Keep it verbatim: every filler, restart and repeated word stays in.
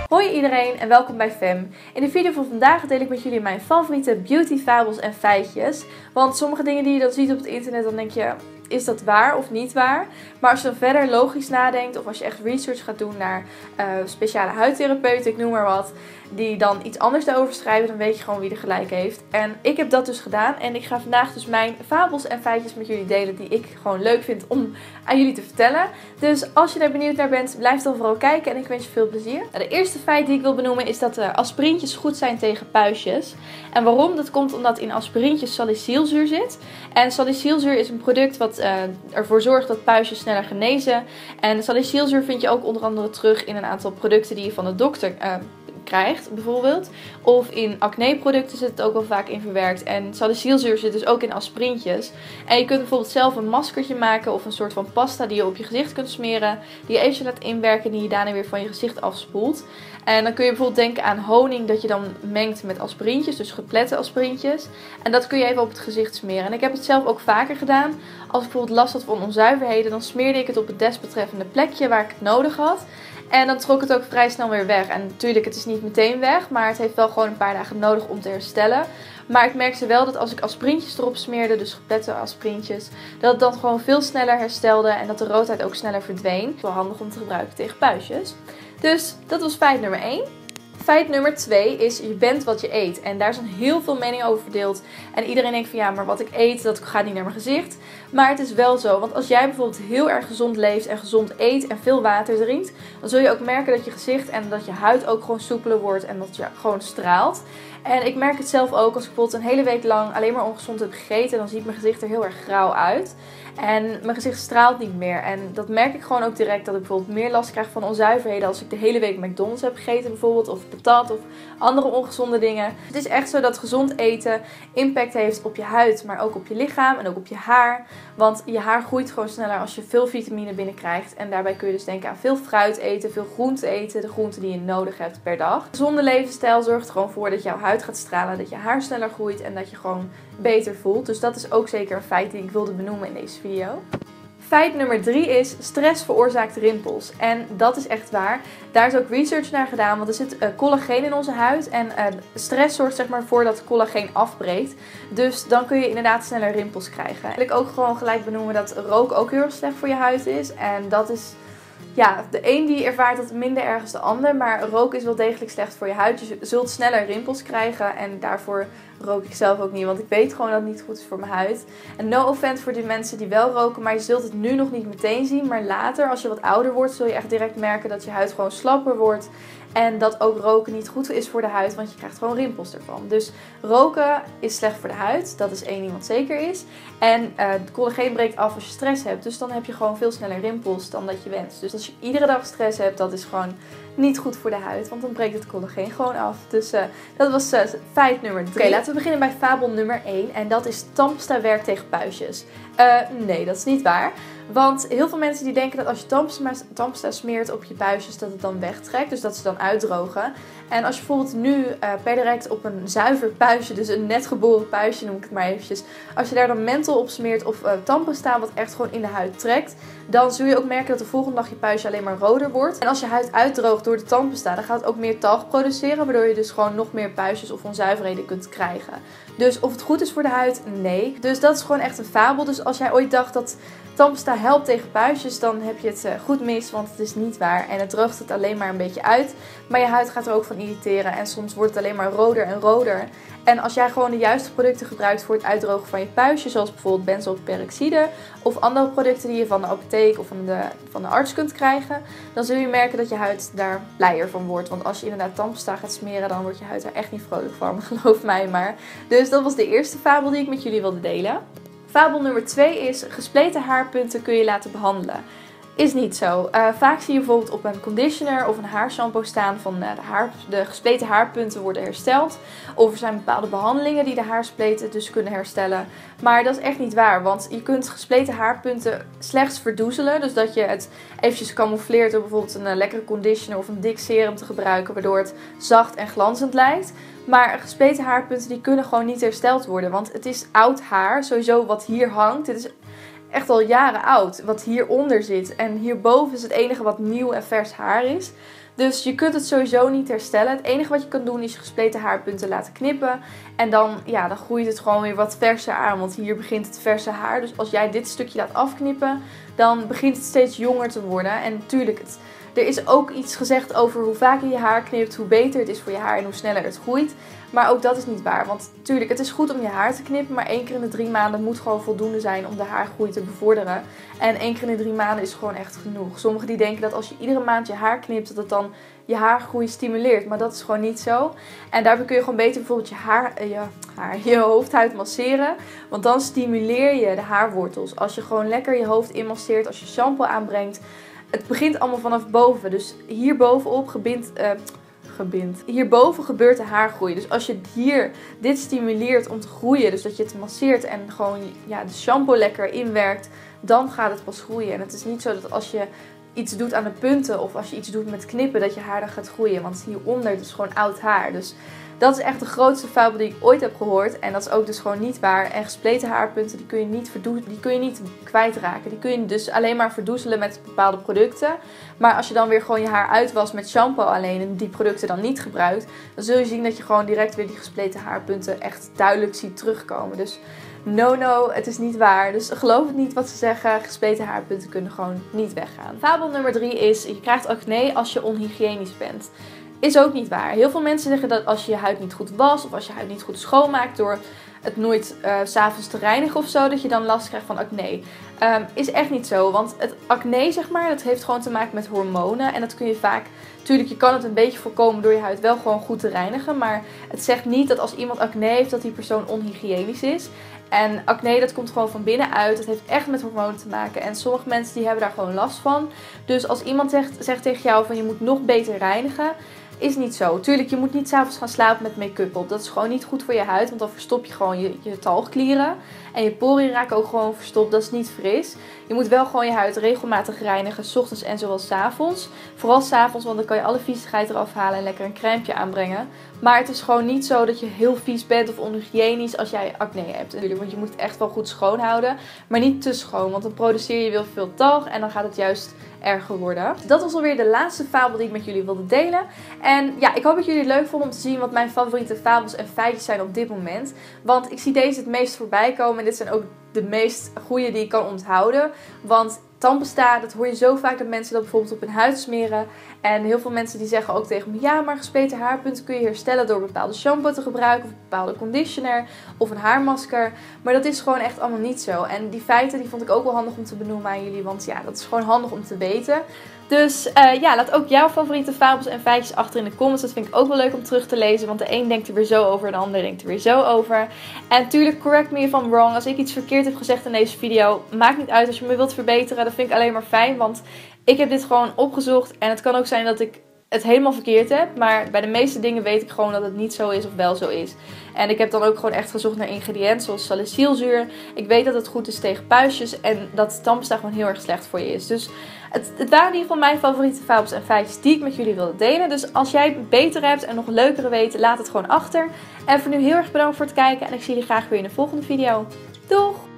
Hoi iedereen en welkom bij Fem. In de video van vandaag deel ik met jullie mijn favoriete beauty fabels en feitjes. Want sommige dingen die je dan ziet op het internet, dan denk je, is dat waar of niet waar? Maar als je dan verder logisch nadenkt of als je echt research gaat doen naar uh, speciale huidtherapeuten, ik noem maar wat, die dan iets anders daarover schrijven, dan weet je gewoon wie er gelijk heeft. En ik heb dat dus gedaan en ik ga vandaag dus mijn fabels en feitjes met jullie delen die ik gewoon leuk vind om aan jullie te vertellen. Dus als je daar benieuwd naar bent, blijf dan vooral kijken en ik wens je veel plezier. De eerste feit die ik wil benoemen is dat uh, aspirintjes goed zijn tegen puistjes. En waarom? Dat komt omdat in aspirintjes salicylzuur zit. En salicylzuur is een product wat uh, ervoor zorgt dat puistjes sneller genezen. En salicylzuur vind je ook onder andere terug in een aantal producten die je van de dokter uh, krijgt, bijvoorbeeld. Of in acne-producten zit het ook wel vaak in verwerkt. En salicylzuur zit dus ook in aspirintjes. En je kunt bijvoorbeeld zelf een maskertje maken of een soort van pasta die je op je gezicht kunt smeren. Die je eventjes laat inwerken en die je daarna weer van je gezicht afspoelt. En dan kun je bijvoorbeeld denken aan honing dat je dan mengt met aspirintjes, dus geplette aspirintjes. En dat kun je even op het gezicht smeren. En ik heb het zelf ook vaker gedaan. Als ik bijvoorbeeld last had van onzuiverheden, dan smeerde ik het op het desbetreffende plekje waar ik het nodig had. En dan trok het ook vrij snel weer weg. En natuurlijk, het is niet meteen weg, maar het heeft wel gewoon een paar dagen nodig om te herstellen. Maar ik merkte wel dat als ik aspirintjes erop smeerde, dus geplette aspirintjes, dat het dan gewoon veel sneller herstelde en dat de roodheid ook sneller verdween. Wel handig om te gebruiken tegen puistjes. Dus dat was feit nummer één. Feit nummer twee is, je bent wat je eet. En daar zijn heel veel meningen over verdeeld. En iedereen denkt van ja, maar wat ik eet, dat gaat niet naar mijn gezicht. Maar het is wel zo, want als jij bijvoorbeeld heel erg gezond leeft en gezond eet en veel water drinkt, dan zul je ook merken dat je gezicht en dat je huid ook gewoon soepeler wordt en dat je gewoon straalt. En ik merk het zelf ook, als ik bijvoorbeeld een hele week lang alleen maar ongezond heb gegeten, dan ziet mijn gezicht er heel erg grauw uit. En mijn gezicht straalt niet meer. En dat merk ik gewoon ook direct, dat ik bijvoorbeeld meer last krijg van onzuiverheden als ik de hele week McDonald's heb gegeten bijvoorbeeld, of patat of andere ongezonde dingen. Het is echt zo dat gezond eten impact heeft op je huid, maar ook op je lichaam en ook op je haar. Want je haar groeit gewoon sneller als je veel vitamine binnenkrijgt. En daarbij kun je dus denken aan veel fruit eten, veel groente eten, de groenten die je nodig hebt per dag. Gezonde levensstijl zorgt er gewoon voor dat jouw huid gaat stralen, dat je haar sneller groeit en dat je gewoon beter voelt. Dus dat is ook zeker een feit die ik wilde benoemen in deze video. Feit nummer drie is, stress veroorzaakt rimpels. En dat is echt waar. Daar is ook research naar gedaan, want er zit uh, collageen in onze huid. En uh, stress zorgt zeg maar voor dat collageen afbreekt. Dus dan kun je inderdaad sneller rimpels krijgen. Wil ik ook gewoon gelijk benoemen dat rook ook heel erg slecht voor je huid is. En dat is, ja, de een die ervaart dat minder erg als de ander. Maar rook is wel degelijk slecht voor je huid. Je zult sneller rimpels krijgen en daarvoor rook ik zelf ook niet, want ik weet gewoon dat het niet goed is voor mijn huid. En no offense voor die mensen die wel roken, maar je zult het nu nog niet meteen zien. Maar later, als je wat ouder wordt, zul je echt direct merken dat je huid gewoon slapper wordt. En dat ook roken niet goed is voor de huid, want je krijgt gewoon rimpels ervan. Dus roken is slecht voor de huid, dat is één ding wat zeker is. En uh, het collageen breekt af als je stress hebt, dus dan heb je gewoon veel sneller rimpels dan dat je wenst. Dus als je iedere dag stress hebt, dat is gewoon niet goed voor de huid, want dan breekt het collageen gewoon af. Dus uh, dat was uh, feit nummer drie. Oké, okay, laten we beginnen bij fabel nummer één. En dat is tandpasta werkt tegen puistjes. Uh, nee, dat is niet waar. Want heel veel mensen die denken dat als je tandpasta, tandpasta smeert op je puistjes, dat het dan wegtrekt. Dus dat ze dan uitdrogen. En als je bijvoorbeeld nu uh, per direct op een zuiver puistje, dus een net geboren puistje noem ik het maar eventjes, als je daar dan menthol op smeert of uh, tandpasta wat echt gewoon in de huid trekt, dan zul je ook merken dat de volgende dag je puistje alleen maar roder wordt. En als je huid uitdroogt door de tandpasta, dan gaat het ook meer talg produceren, waardoor je dus gewoon nog meer puistjes of onzuiverheden kunt krijgen. Dus of het goed is voor de huid? Nee. Dus dat is gewoon echt een fabel. Dus als jij ooit dacht dat tandpasta helpt tegen puistjes, dan heb je het goed mis, want het is niet waar. En het droogt het alleen maar een beetje uit. Maar je huid gaat er ook van irriteren en soms wordt het alleen maar roder en roder. En als jij gewoon de juiste producten gebruikt voor het uitdrogen van je puistje, zoals bijvoorbeeld benzylperoxide of andere producten die je van de apotheek of van de, van de arts kunt krijgen, dan zul je merken dat je huid daar blijer van wordt. Want als je inderdaad tandpasta gaat smeren, dan wordt je huid er echt niet vrolijk van, geloof mij maar. Dus dat was de eerste fabel die ik met jullie wilde delen. Fabel nummer twee is, gespleten haarpunten kun je laten behandelen. Is niet zo. Uh, vaak zie je bijvoorbeeld op een conditioner of een haarshampoo staan van uh, de, haar, de gespleten haarpunten worden hersteld. Of er zijn bepaalde behandelingen die de haarspleten dus kunnen herstellen. Maar dat is echt niet waar, want je kunt gespleten haarpunten slechts verdoezelen. Dus dat je het eventjes camoufleert door bijvoorbeeld een uh, lekkere conditioner of een dik serum te gebruiken, waardoor het zacht en glanzend lijkt. Maar gespleten haarpunten die kunnen gewoon niet hersteld worden, want het is oud haar, sowieso wat hier hangt. Het is echt al jaren oud. Wat hieronder zit. En hierboven is het enige wat nieuw en vers haar is. Dus je kunt het sowieso niet herstellen. Het enige wat je kan doen is je gespleten haarpunten laten knippen. En dan, ja, dan groeit het gewoon weer wat verser aan. Want hier begint het verse haar. Dus als jij dit stukje laat afknippen, dan begint het steeds jonger te worden. En natuurlijk, het, er is ook iets gezegd over hoe vaker je haar knipt, hoe beter het is voor je haar en hoe sneller het groeit. Maar ook dat is niet waar. Want natuurlijk, het is goed om je haar te knippen. Maar één keer in de drie maanden moet gewoon voldoende zijn om de haargroei te bevorderen. En één keer in de drie maanden is gewoon echt genoeg. Sommigen die denken dat als je iedere maand je haar knipt, dat het dan je haargroei stimuleert. Maar dat is gewoon niet zo. En daarbij kun je gewoon beter bijvoorbeeld je, haar, je, haar, je hoofdhuid masseren. Want dan stimuleer je de haarwortels. Als je gewoon lekker je hoofd inmasseert, als je shampoo aanbrengt. Het begint allemaal vanaf boven. Dus hier bovenop gebindt... Uh, Gebindt. Hierboven gebeurt de haargroei. Dus als je hier dit stimuleert om te groeien, dus dat je het masseert en gewoon ja, de shampoo lekker inwerkt, dan gaat het pas groeien. En het is niet zo dat als je iets doet aan de punten of als je iets doet met knippen, dat je haar dan gaat groeien. Want hieronder is gewoon oud haar. Dus dat is echt de grootste fabel die ik ooit heb gehoord. En dat is ook dus gewoon niet waar. En gespleten haarpunten, die kun je niet, die kun je niet kwijtraken. Die kun je dus alleen maar verdoezelen met bepaalde producten. Maar als je dan weer gewoon je haar uitwast met shampoo alleen en die producten dan niet gebruikt, dan zul je zien dat je gewoon direct weer die gespleten haarpunten echt duidelijk ziet terugkomen. Dus no, no, het is niet waar. Dus geloof het niet wat ze zeggen. Gespleten haarpunten kunnen gewoon niet weggaan. Fabel nummer drie is, je krijgt acne als je onhygiënisch bent. Is ook niet waar. Heel veel mensen zeggen dat als je je huid niet goed wast of als je huid niet goed schoonmaakt door het nooit uh, 's avonds te reinigen of zo, dat je dan last krijgt van acne. Um, is echt niet zo, want het acne, zeg maar, dat heeft gewoon te maken met hormonen. En dat kun je vaak, natuurlijk, je kan het een beetje voorkomen door je huid wel gewoon goed te reinigen. Maar het zegt niet dat als iemand acne heeft, dat die persoon onhygiënisch is. En acne, dat komt gewoon van binnenuit. Het heeft echt met hormonen te maken. En sommige mensen die hebben daar gewoon last van. Dus als iemand zegt, zegt tegen jou van je moet nog beter reinigen, is niet zo. Tuurlijk, je moet niet 's avonds gaan slapen met make-up op. Dat is gewoon niet goed voor je huid, want dan verstop je gewoon je, je talgklieren. En je poriën raken ook gewoon verstopt. Dat is niet fris. Je moet wel gewoon je huid regelmatig reinigen, 's ochtends en zowel 's avonds. Vooral 's avonds, want dan kan je alle viezigheid eraf halen en lekker een crèmepje aanbrengen. Maar het is gewoon niet zo dat je heel vies bent of onhygiënisch als jij acne hebt. Natuurlijk, want je moet het echt wel goed schoon houden. Maar niet te schoon, want dan produceer je wel veel talg en dan gaat het juist erger worden. Dat was alweer de laatste fabel die ik met jullie wilde delen. En ja, ik hoop dat jullie het leuk vonden om te zien wat mijn favoriete fabels en feitjes zijn op dit moment. Want ik zie deze het meest voorbij komen. En dit zijn ook de meest goede die ik kan onthouden. Want tandpasta, dat hoor je zo vaak dat mensen dat bijvoorbeeld op hun huid smeren. En heel veel mensen die zeggen ook tegen me, ja, maar gespleten haarpunten kun je herstellen door bepaalde shampoo te gebruiken of een bepaalde conditioner of een haarmasker. Maar dat is gewoon echt allemaal niet zo. En die feiten die vond ik ook wel handig om te benoemen aan jullie, want ja, dat is gewoon handig om te weten. Dus uh, ja, laat ook jouw favoriete fabels en feitjes achter in de comments. Dat vind ik ook wel leuk om terug te lezen. Want de een denkt er weer zo over, de ander denkt er weer zo over. En natuurlijk, correct me if I'm wrong. Als ik iets verkeerd heb gezegd in deze video, maakt niet uit als je me wilt verbeteren. Dat vind ik alleen maar fijn, want ik heb dit gewoon opgezocht. En het kan ook zijn dat ik het helemaal verkeerd heb. Maar bij de meeste dingen weet ik gewoon dat het niet zo is of wel zo is. En ik heb dan ook gewoon echt gezocht naar ingrediënten zoals salicylzuur. Ik weet dat het goed is tegen puistjes en dat tandpasta gewoon heel erg slecht voor je is. Dus het, het waren in ieder geval mijn favoriete fabels en feitjes die ik met jullie wilde delen. Dus als jij het beter hebt en nog leukere weet, laat het gewoon achter. En voor nu heel erg bedankt voor het kijken en ik zie jullie graag weer in de volgende video. Doeg!